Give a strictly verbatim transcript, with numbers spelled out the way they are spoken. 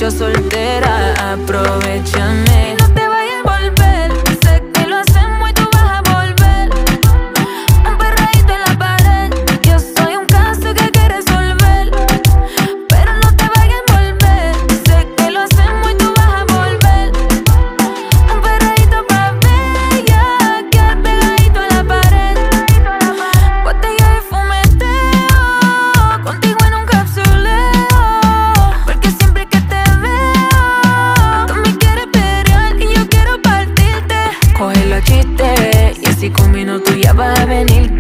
yo soltera, aprovechame. No te vayas a volver, sé que lo hacemos y tú vas a volver. Un perreíto en la pared, yo soy un caso que hay que resolver. Pero no te vayas a volver, sé que lo hacemos y tú vas a volver. Un perreíto pa' bella, quedar pegadito a la pared. Botella de fumeteo, contigo en un capsuleo. Porque siempre que te veo, tú me quieres pelear y yo quiero partirte. Coge los chistes y así con minutos ya vas a venirte.